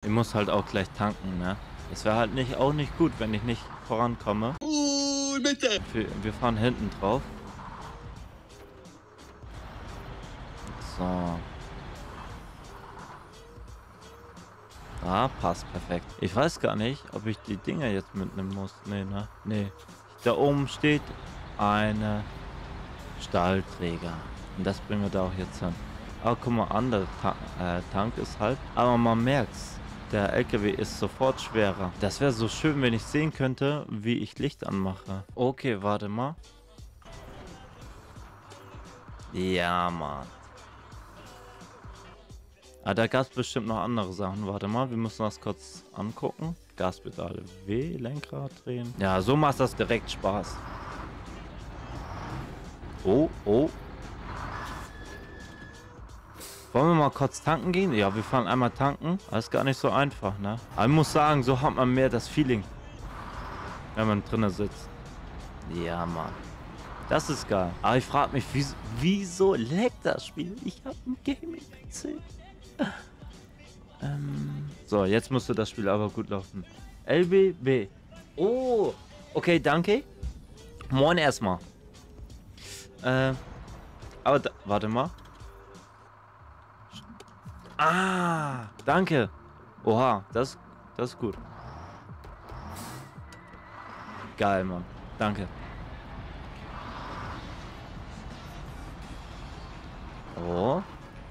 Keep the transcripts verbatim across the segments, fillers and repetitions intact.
Ich muss halt auch gleich tanken, ne? Es wäre halt nicht, auch nicht gut, wenn ich nicht vorankomme. Uh, bitte! Wir, wir fahren hinten drauf. So. Ah, passt perfekt. Ich weiß gar nicht, ob ich die Dinger jetzt mitnehmen muss. Nee, ne? Nee. Da oben steht eine Stahlträger. Und das bringen wir da auch jetzt hin. Aber guck mal an, der Ta äh, Tank ist halt. Aber man merkt's. Der L K W ist sofort schwerer. Das wäre so schön, wenn ich sehen könnte, wie ich Licht anmache. Okay, warte mal. Ja, Mann. Ah, da gab es bestimmt noch andere Sachen. Warte mal, wir müssen das kurz angucken. Gaspedale W, Lenkrad drehen. Ja, so macht das direkt Spaß. Oh, oh. Wollen wir mal kurz tanken gehen? Ja, wir fahren einmal tanken. Das ist gar nicht so einfach, ne? Aber ich muss sagen, so hat man mehr das Feeling, wenn man drinnen sitzt. Ja, Mann. Das ist geil. Aber ich frage mich, wieso, wieso leckt das Spiel? Ich habe einen Gaming-P C. ähm, so, jetzt müsste das Spiel aber gut laufen. L B B. Oh, okay, danke. Moin erstmal. Äh, aber da, warte mal. Ah, danke. Oha, das, das ist gut. Geil, Mann. Danke. Oh.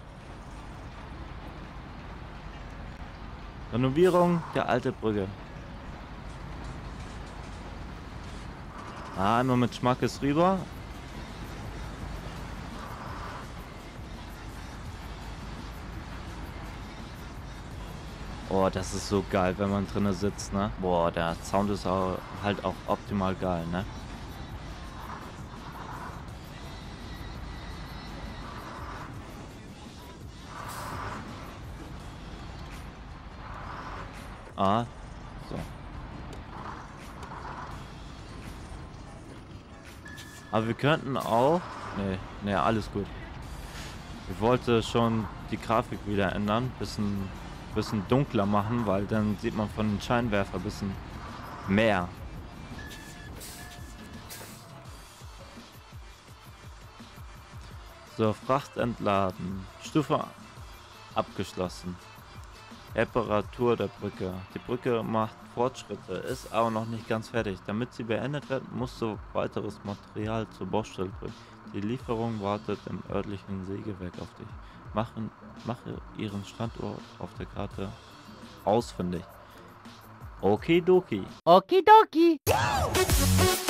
Renovierung der alten Brücke. Ah, einmal mit Schmackes rüber. Oh, das ist so geil, wenn man drinnen sitzt, ne? Boah, der Sound ist auch, halt auch optimal geil, ne? Ah, so. Aber wir könnten auch... Nee, nee, alles gut. Ich wollte schon die Grafik wieder ändern, bisschen, bisschen dunkler machen, weil dann sieht man von den Scheinwerfer ein bisschen mehr. So, Fracht entladen. Stufe abgeschlossen. Reparatur der Brücke. Die Brücke macht Fortschritte, ist aber noch nicht ganz fertig. Damit sie beendet wird, musst du weiteres Material zur Baustelle bringen. Die Lieferung wartet im örtlichen Sägewerk auf dich. Machen, mache ihren Standort auf der Karte ausfindig. Okidoki. Okidoki.